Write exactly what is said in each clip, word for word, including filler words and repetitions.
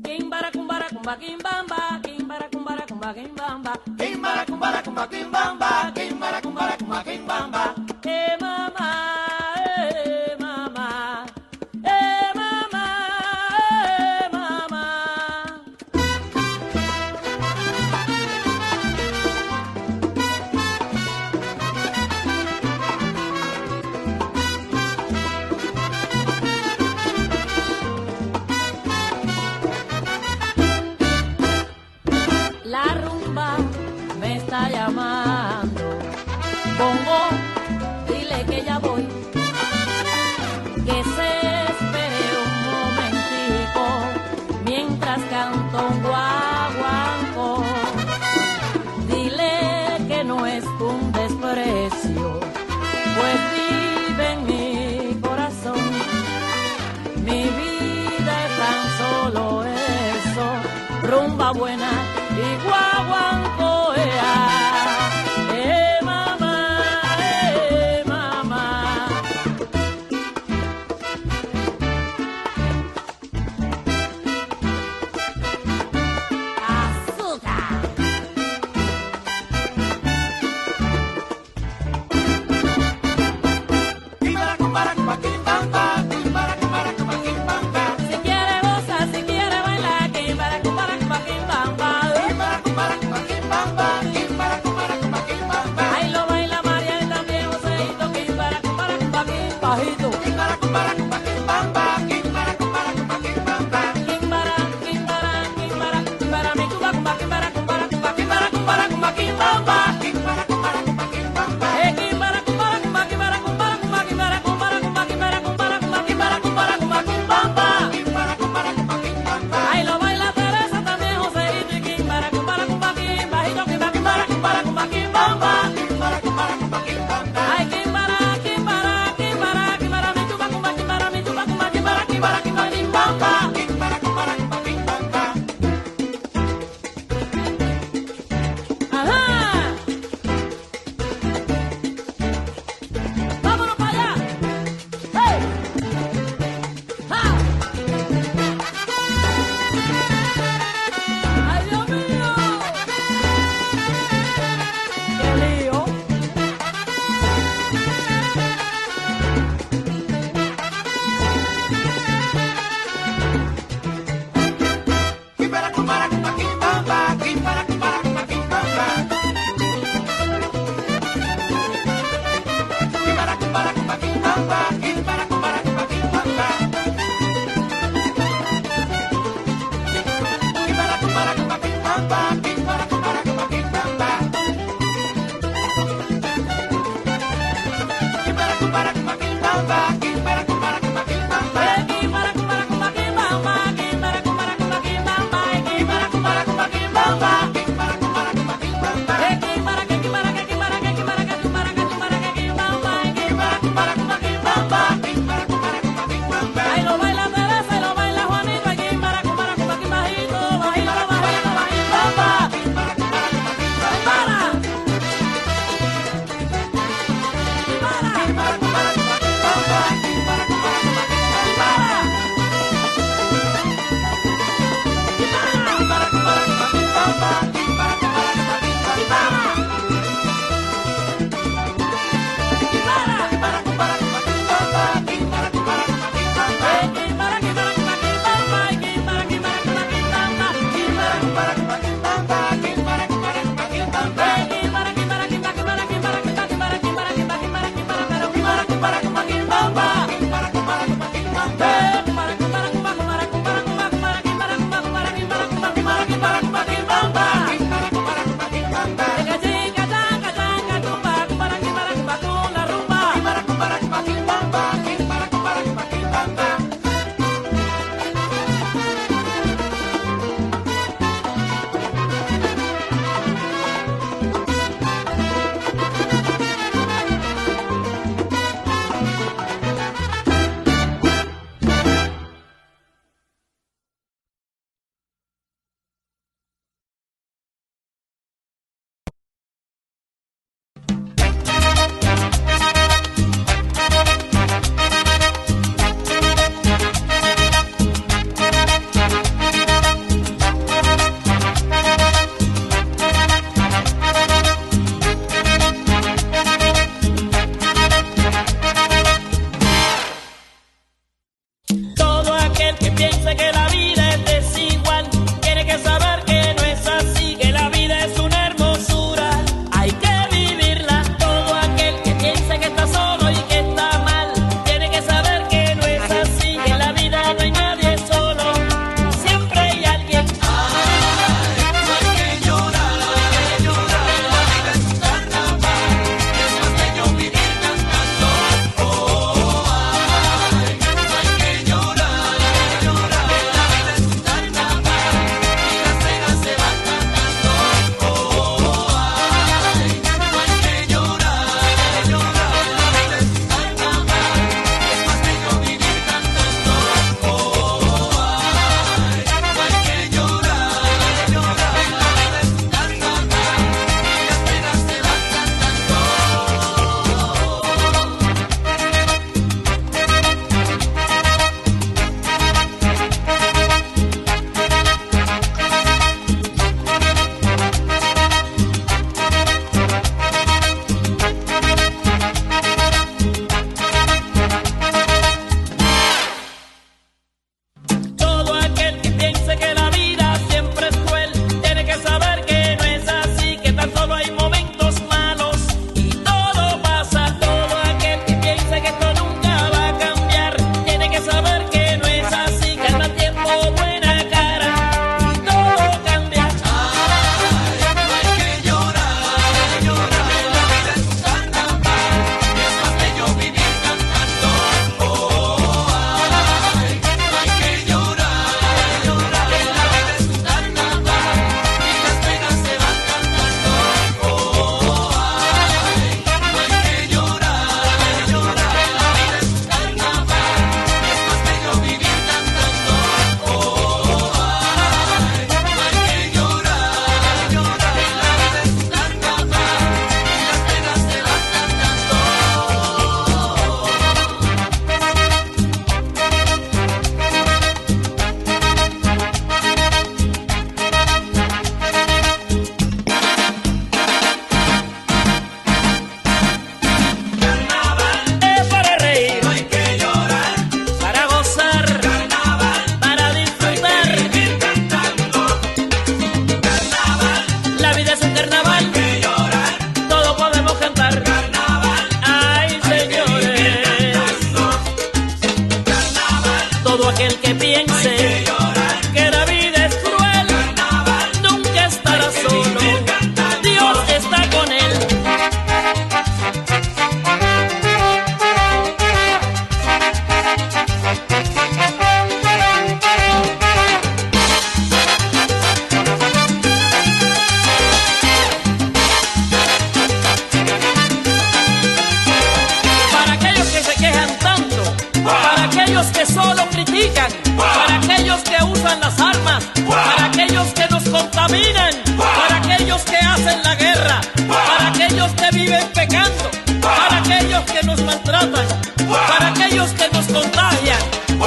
Kimbara kumbara kumba kimbamba, kimbara kumbara kumba kimbamba, Kimbara kumbara kumba kimbamba, kimbara kumbara kumba kimbamba. eh mama, eh mama, eh mama, eh mama. La rumba me está llamando. Bongo, dile que ya voy. Que se espere un momentico mientras canto un guaguancó. Dile que no es un desprecio, pues vive en mi corazón. Mi vida es tan solo eso, rumba buena y guaguancó. Eh mamá, eh mamá. Azúcar. Kimbara kumbara kumba kimbamba, kimbara kumbara kumba kimbamba. Si quiere gozar, si quiere bailar, kimbara kumbara kumba kimbamba. Kimbara kumbara kumba kimbamba, kimbara kumbara kumba kimbamba. Ahí lo baila María y también Joseito, kimbara kumbara kumba kimbajito. Kimbara kumbara kumba kimbamba, kimbara kumbara kumba kimbamba. Kimbara, kimbara, kimbara, kimbara mi cuba kumba kimbara kumbara kumba kimbara kumbara kumba kimbamba. Kimbara kumbara kumba kimbamba. Eh kimbara kumbara kumba kimbara kumbara kumba kimbara kumbara kumba kimbara kumbara kumba kimbara kumbara kumba kimbamba. Kimbara kumbara kumba kimbamba. Ahí lo baila Teresa también Joseito y kimbara kumbara kumba kimbajito, kimbara kumbara kumbara kumba kimbamba. Kimbara kumbara kumba kimbamba. Ay kimbara, kimbara, kimbara, kimbara mi cuba kumba kimbara mi cuba kumba kimbara kimbara kumba kimbamba. Kimbara kumbara kumba kimbamba. Ajá. Vámonos para allá. Hey. Ja. Ay, Dios mío. Qué lío. Kimbara kumbara kumba kimbamba, kimbara kumbara kumba kimbamba. Kimbara kumbara kumba kimbamba, kimbara kumbara kumba kimbamba. Kimbara kumbara kumba kimbamba, kimbara kumbara kumba kimbamba. Kimbara kumbara kumba kimbamba, kimbara kumbara kumba kimbamba. Eh, kimbara, kumbara, kumba, kimbamba, kimbara, kumbara, kumba, kimbamba, eh, kimbara, kumbara, kumba, kimbamba. Kimbara kumbara kumba kimbamba. Eh, kimbara, que kimbara, que kimbara, que kimbara, que kimbara, que kimbara, que kimbamba, eh, kimbara, kumbara, kumba, kimbamba. tratan, para aquellos que nos contagian.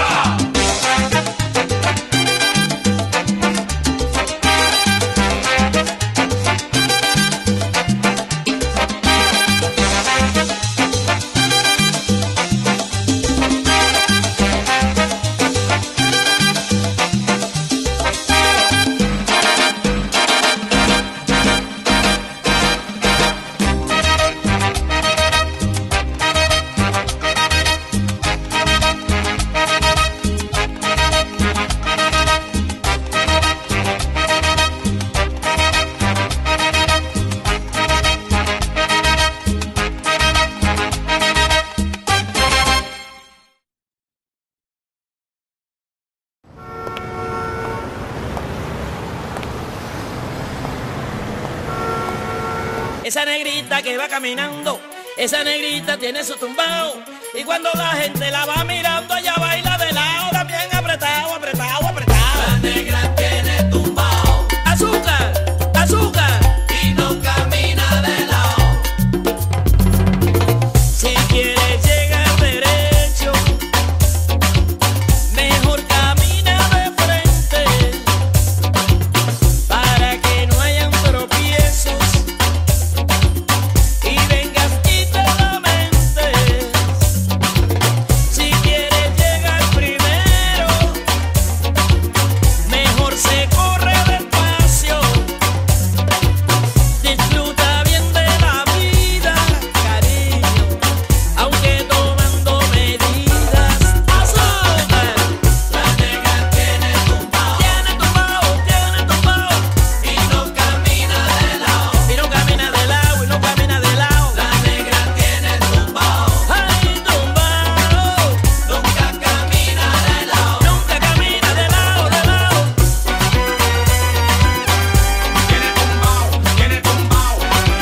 Esa negrita que va caminando, esa negrita tiene su tumbao. Y cuando la gente la va mirando, ella baila de lado, también apretado, apretado, apretado. La negra tiene tumbao Azúcar, azúcar. y no camina de lado. Si quieres llegar derecho, mejor camina de frente, para que no hayan tropiezos y vengas y te lamentes. Si quieres llegar primero, mejor se corre despacio. Disfruta bien de la vida, cariño, aunque tomando medidas. Azúcar, La negra tiene tumbao tiene tumbao, tiene tumbao, y no camina de lado. y no camina de lado, y no camina de lado. La negra tiene tumbao, Ay, tumbao, nunca camina de lado. nunca camina de lado, de lado. Tiene tumbao, tiene tumbao.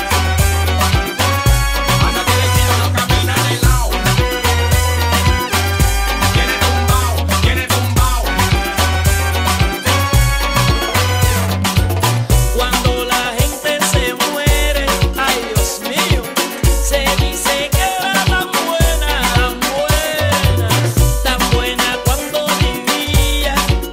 Anda derechito, no camina de lado. Tiene tumbao, tiene tumbao. Cuando la gente se muere, ay Dios mío, se dice que era tan buena, tan buena, tan buena cuando vivía,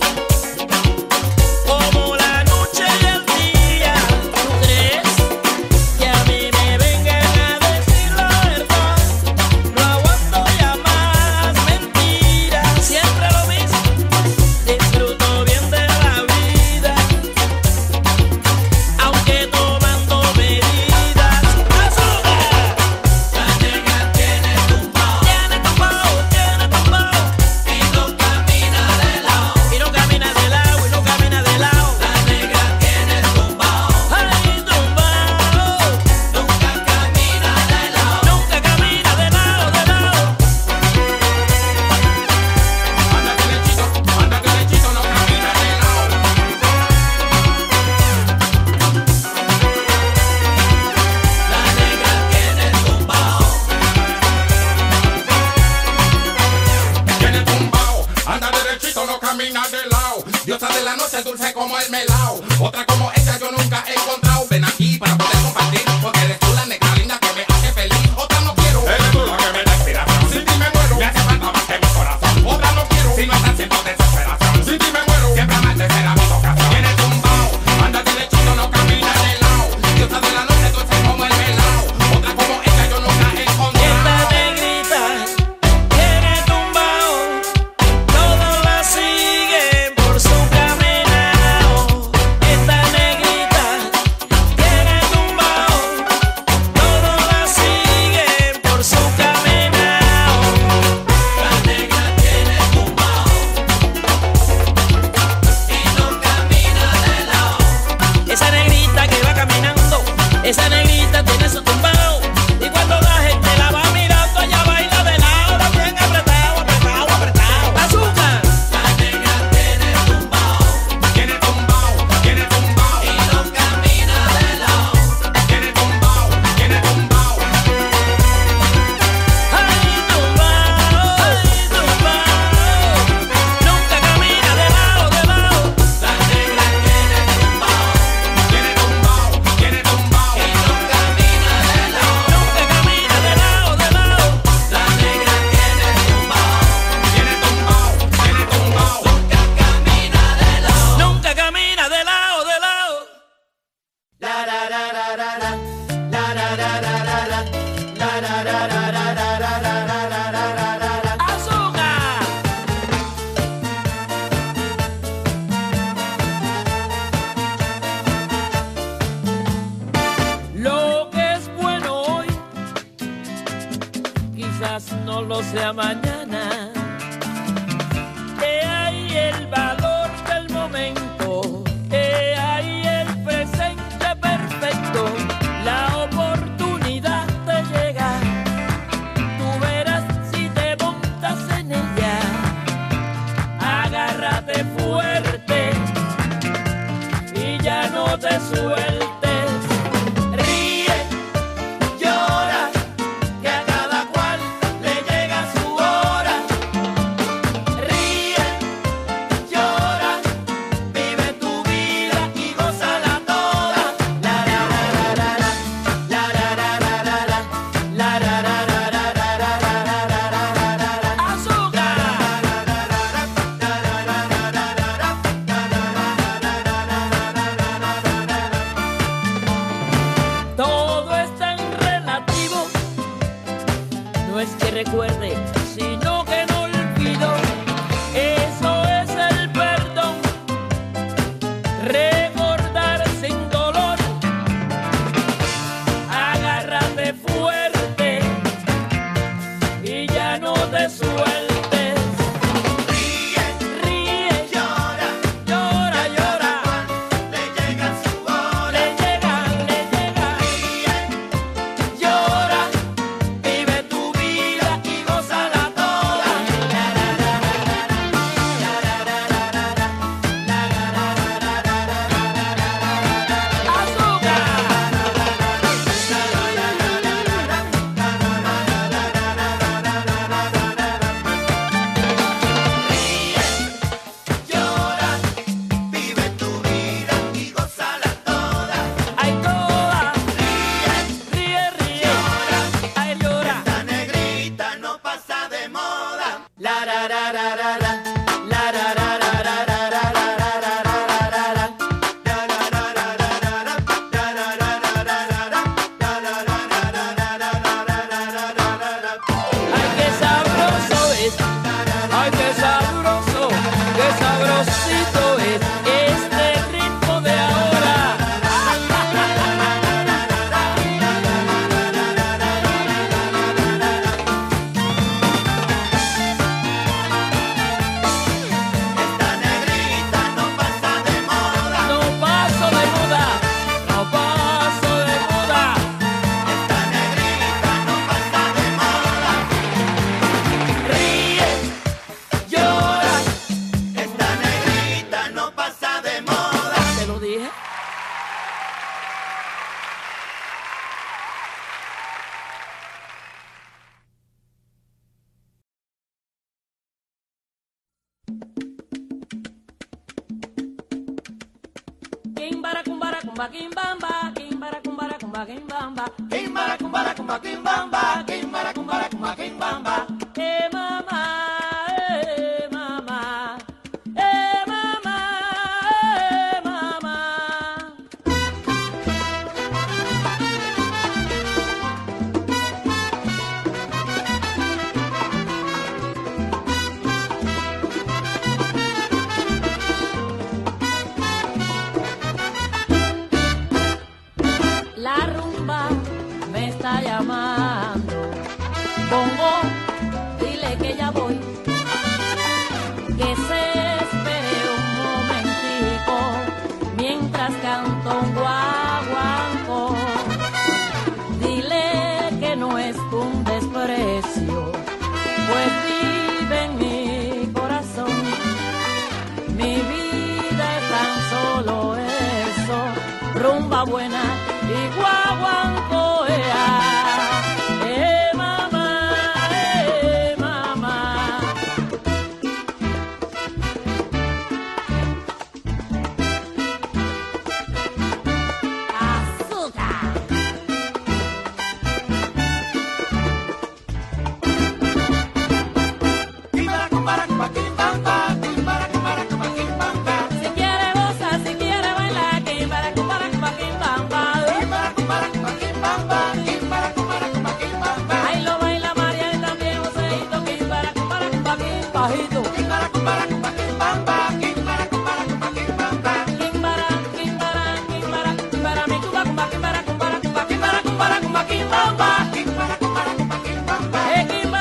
como la noche y el día. ¿Tú crees que a mí me vengan a decir la verdad? No aguanto ya más mentiras, siempre lo mismo, disfruto bien de la vida, aunque tomando medidas. Azúcar, La negra tiene tumbao tiene tumbao, tiene tumbao, y no camina de lado. y no camina de lado, y no camina de lado. La negra tiene tumbao, Ay, tumbao, nunca camina de lado. nunca camina de lado, de lado. Anda derechito, anda derechito, no camina de lado. La negra tiene tumbao Tiene tumbao, anda derechito, no camina de lado. Diosa de la noche, dulce como el melao. Otra como ella yo nunca he encontrado. Ven aquí para poder compartir, porque eres tú la negra linda que me hace feliz. Otra no quiero, eres tú la que me da inspiración. Sin ti me muero, me hace falta más que mi corazón. Otra no quiero, si no estás siento desesperación. Sin ti me muero, siempre amarte será mi vocación. Tiene tumbao, anda derechito, no camina de lado. Diosa de la noche, dulce como el melao. Otra como ella yo nunca he Esta encontrado. negrita tiene tumbao, todos la siguen por su caminado. Esta negrita quizás no lo sea mañana. Que hay el valor del momento, que hay el presente perfecto, la oportunidad te llega. Tú verás si te montas en ella. Agárrate fuerte y ya no te sueltes. Recuerde, sino que no olvido, eso es el perdón, recordar sin dolor. Agárrate fuerte y ya no te sueltes. Ríe, ríe, llora, llora, llora. Le llega su hora, le llega, le llega. Ríe, llora, vive tu vida. Kimbara kumbara kumba kimbamba, kimbara kumbara kumba kimbamba, kimbara kumbara kumba kimbamba, kimbara kumbara kumba kimbamba. Eh mama, eh mama, eh mama, eh mama. La rumba me está llamando. Pongo, dile que ya voy. Que se espere un momentico mientras canto un guaguancó. Dile que no es un desprecio, pues vive en mi corazón. Mi vida es tan solo eso, rumba buena y guaguancó, ea. Eh mamá, eh mamá. Azúcar. Kimbara kumbara kumba kimbamba, kimbara kumbara kumba kimbamba. Si quiere gozar, si quiere bailar, kimbara kumbara kumba kimbamba. Kimbara kumbara kumba kimbamba, kimbara kumbara kumba kimbamba. Ahí lo baila María y también Joséito, kimbara kumbara kumba kimbajito. Kimbara kumbara kumba kimbamba, kimbara kumbara kumba kimbamba. Kimbara, kimbara, kimbara, kimbara mi kumba kumba kimbara kumbara kumba kimbara kumbara kumba kimbamba. Kimbara kumbara kumba kimbamba. Eh, kimbara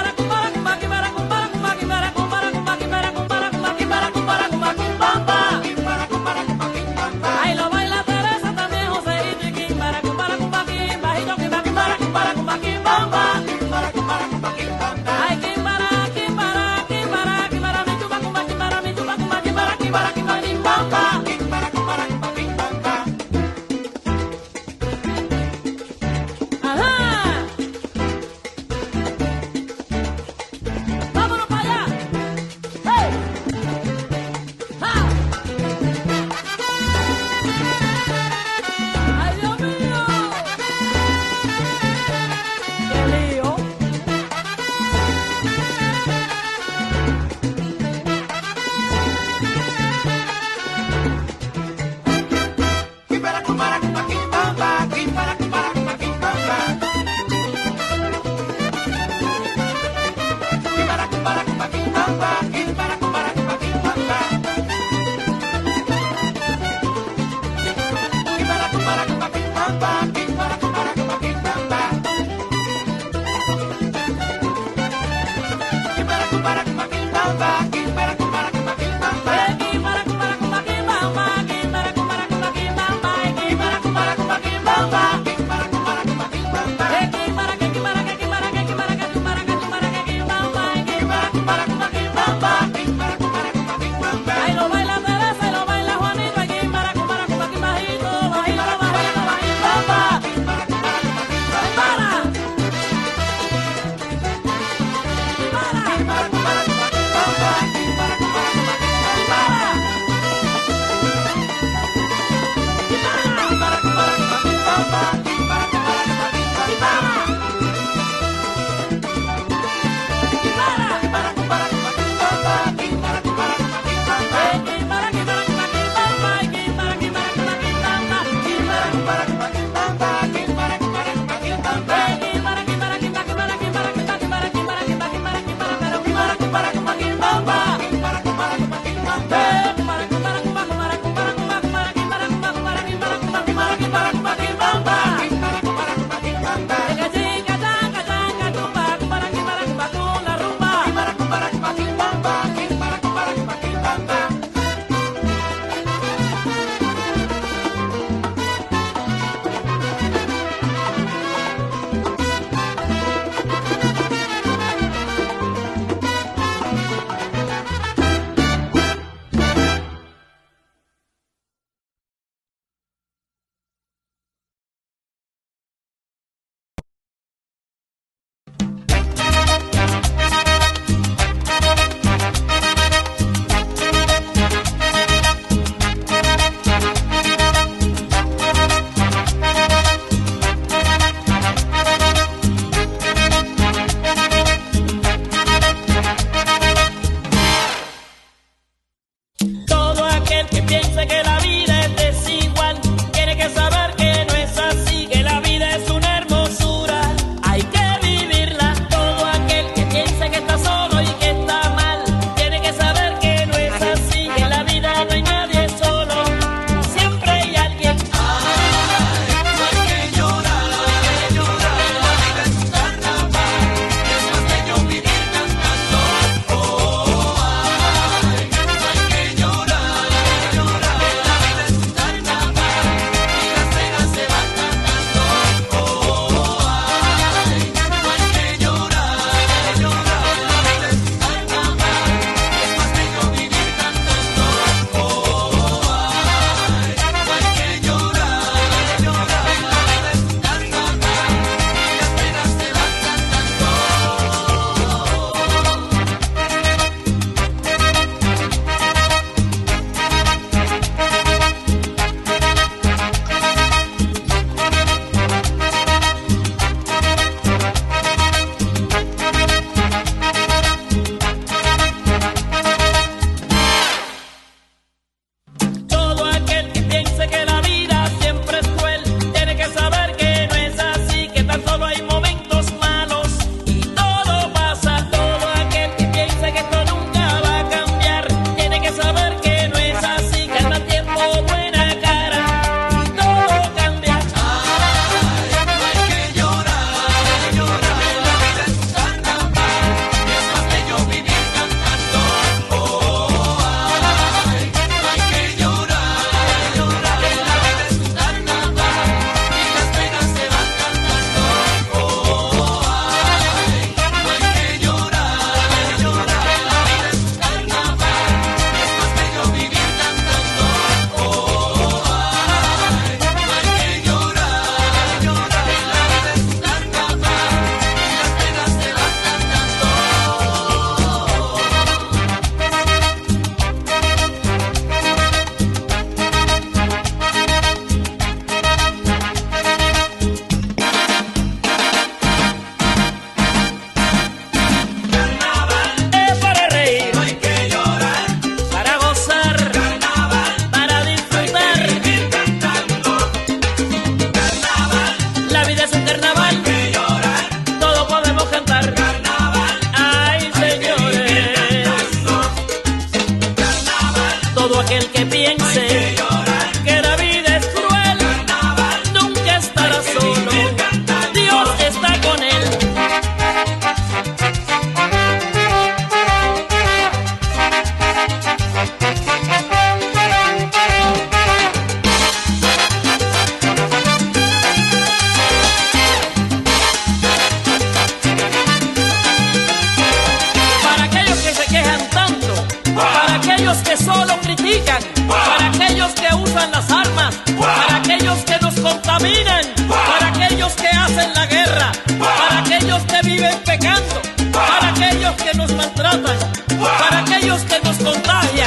perjudican, para aquellos que usan las armas, para aquellos que nos contaminan, para aquellos que hacen la guerra, para aquellos que viven pecando, para aquellos que nos maltratan, para aquellos que nos contagian.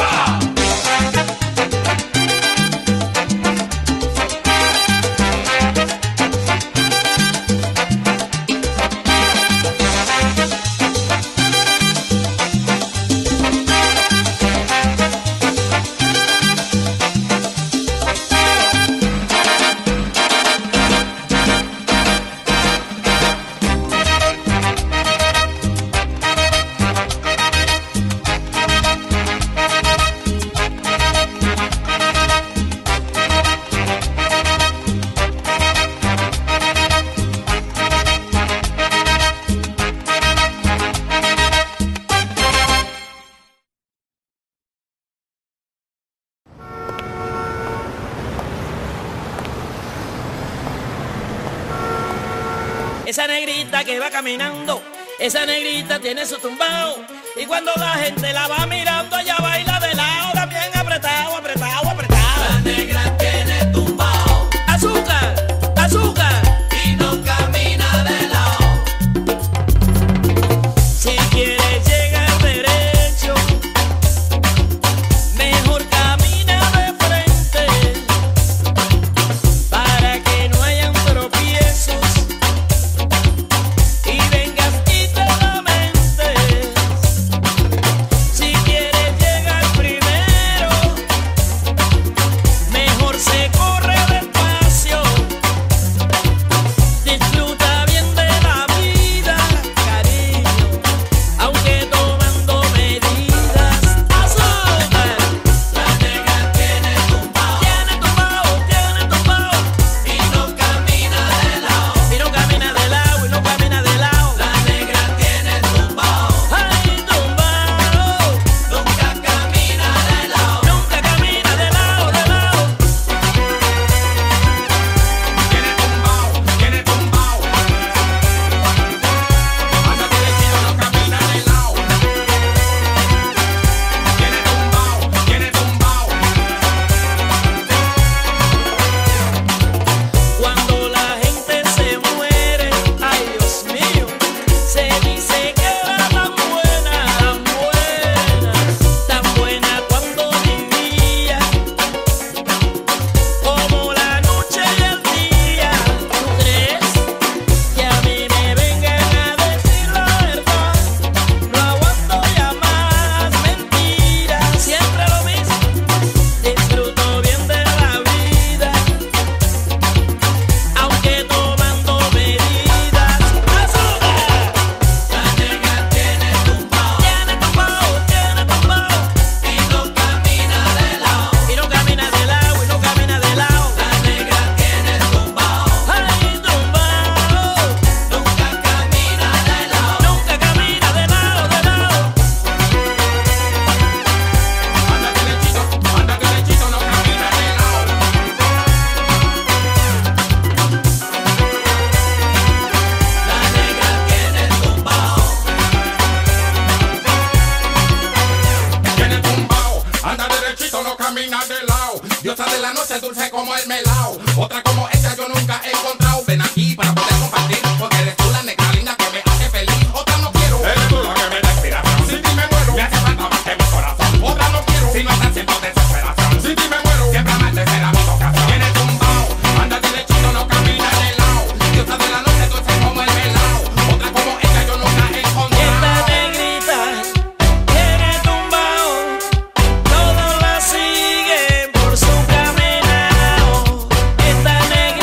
Esa negrita que va caminando, esa negrita tiene su tumbao. Y cuando la gente la va mirando, ella baila de lado, también apretado, apretado, apretado. La negra tiene tumbao Azúcar, azúcar. y no camina de lado. Si quieres llegar derecho, mejor camina de frente, para que no hayan tropiezos y vengas y te lamentes. Si quieres llegar primero, mejor se corre despacio. Disfruta bien de la vida, cariño, aunque tomando medidas. Azúcar, La negra tiene tumbao tiene tumbao, tiene tumbao. y no camina de lado. Y no camina de lado, y no camina de lado. La negra tiene tumbao, Ay, tumbao, nunca camina de lado. nunca camina de lado, de lado. Tiene tumbao, tiene tumbao. Anda derechito, no camina de lado. Tiene tumbao, tiene tumbao. Cuando la gente se muere, ay Dios mío, se dice que era tan buena, tan buena, tan buena cuando vivía, como la noche y el día. ¿Tú crees que a mí me vengan a decir la verdad? No aguanto ya más mentiras, siempre lo mismo, disfruto bien de la vida, aunque tomando medidas. Azúcar, La negra tiene tumbao tiene tumbao, tiene tumbao. y no camina de lado. Y no camina de lado, y no camina de lado. La negra tiene tumbao, Ay, tumbao, nunca camina de lado. nunca camina de lado, de lado. Anda derechito, anda derechito, no camina de lado. La negra tiene tumbao Tiene tumbao, anda derechito, no camina de lado. Diosa de la noche, dulce como el melao. Otra como ella yo nunca he encontrado. Ven aquí para poder compartir, porque eres tú la negra linda que me hace feliz. Otra no quiero, eres tú la que me da inspiración. Sin ti me muero, me hace falta más que mi corazón. Otra no quiero, si no están siendo desesperación. Sin ti me muero, siempre amarte será mi vocación. Tiene tumbao, anda derechito, no camina de lado. Diosa de la noche, dulce como el melao. Otra como ella yo nunca he Esta encontrado. negrita tiene tumbao, todos la siguen por su caminado. Esta negrita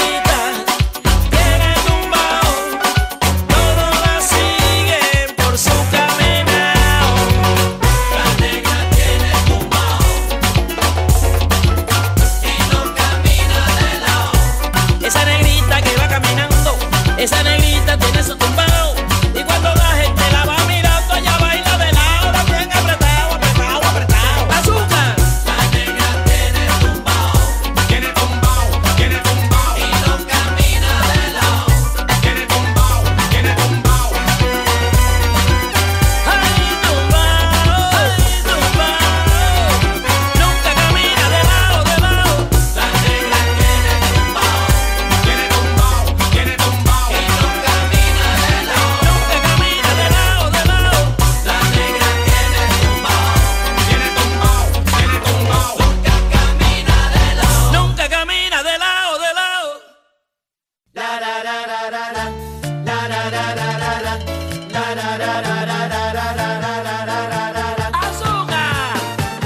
¡Azúcar!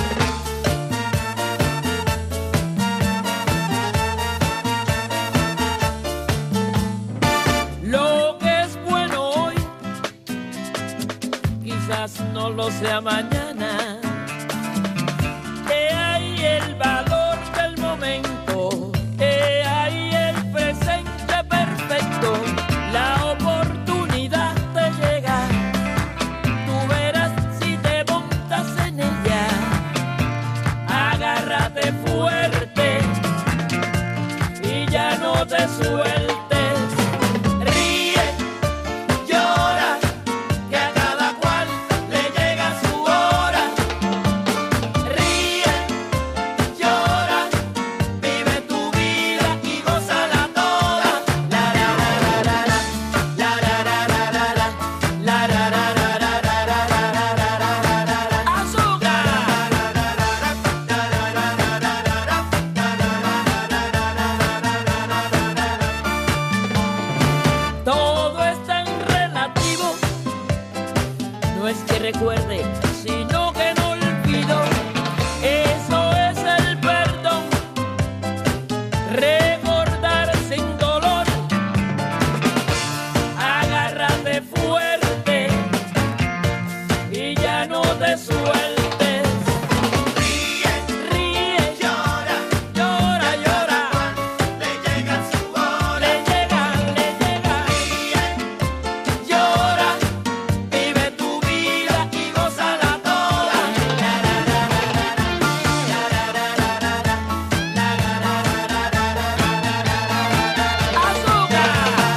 Lo que es bueno hoy quizás no lo sea mañana. He ahí el valor del momento, he ahí el presente perfecto. La oportunidad te llega, tú verás si te montas en ella. Agárrate fuerte y ya no te sueltes. Ríe, llora, que a cada cual le llega su hora. Ríe, llora, vive tu vida y gózala toda. La la la la la la, la la la la la la, la la la la la la la la la la. ¡Azúcar! Todo es tan relativo, no es que recuerde, sino que no olvido. Eso es el perdón, recordar sin dolor. Agárrate fuerte y ya no te sueltes. Ríe, ríe, llora, llora, llora. Le llega su hora, le llega, le llega. Ríe, llora, vive tu vida y gózala toda. La la la la la la, la la la la la la, la la la la la la la. ¡Azúcar!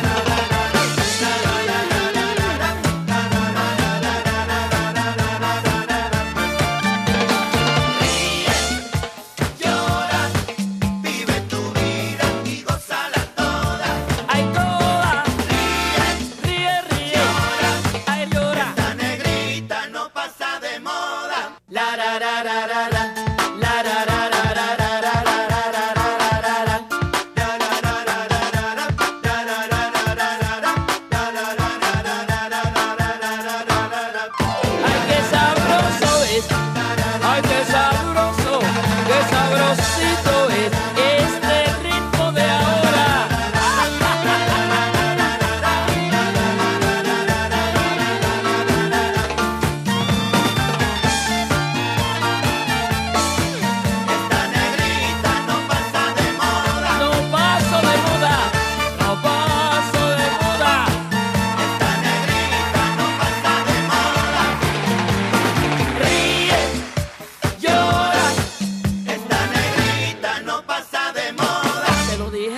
Llora, vive tu vida y gózala toda. Ay, toda. Ríe, ríe, llora. Ay, llora. Esta negrita no pasa de moda. La ra ra ra ra ra. La ra ra ra ra ra ra ra ra ra ra ra ra. La ra ra ra ra ra ra. La ra ra ra ra ra ra. La ra ra ra ra ra ra ra ra ra ra. Ay, qué sabroso es. Ay, qué sabroso, qué sabrosito es este ritmo de ahora. Esta negrita no pasa de moda. No paso de moda, no paso de moda. Esta negrita no pasa de moda. Ríe, llora, esta negrita no pasa de moda. ¿Te lo dije?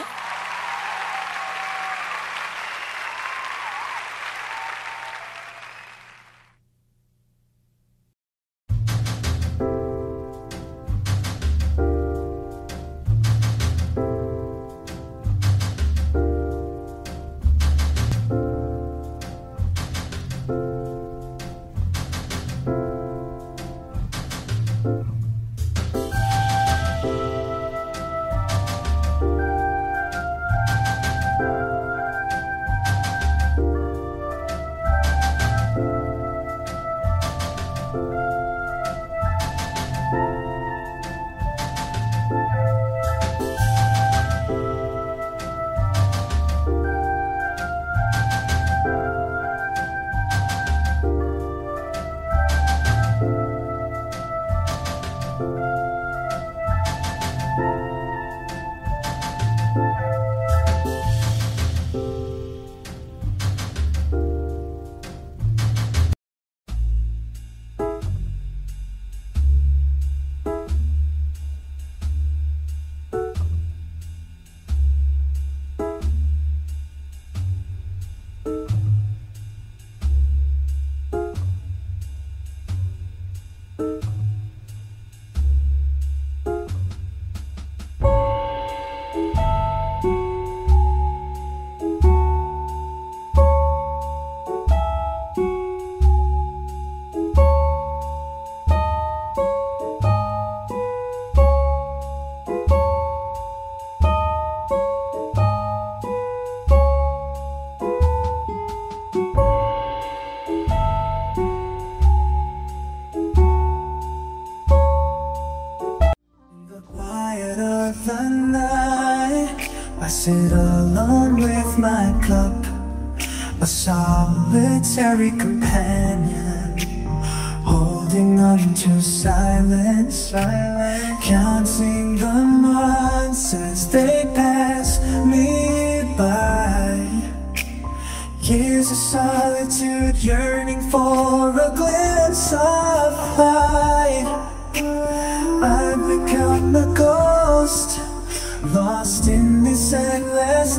sit alone with my cup, a solitary companion, holding on to silence, counting the months as they pass me by. Years of solitude, yearning for a glimpse of light. I've become a ghost, lost in this endless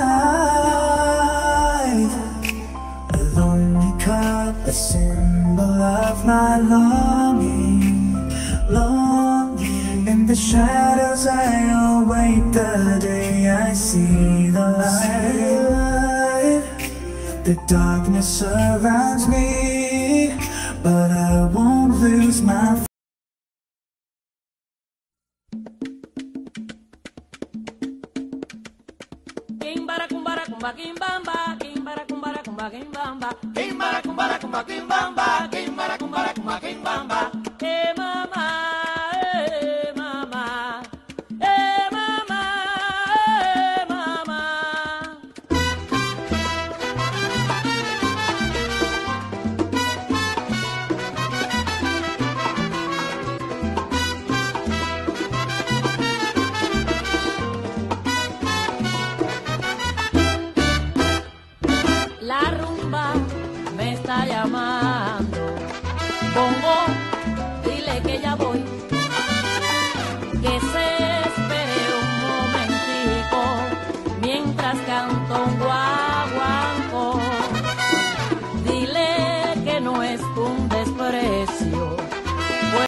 night. A lonely cup, a symbol of my longing, longing. In the shadows I await the day I see the light. The darkness surrounds me, but I won't lose my Kimbara kumbara kumba kimbamba, kimbara kumbara kumba kimbamba, Kimbara kumbara kumba kimbamba, kimbara kumbara kumba kimbamba. eh mama, eh mama, eh mama, eh mama. La rumba me está llamando. Bongo, dile que ya voy. Que se espere un momentico mientras canto un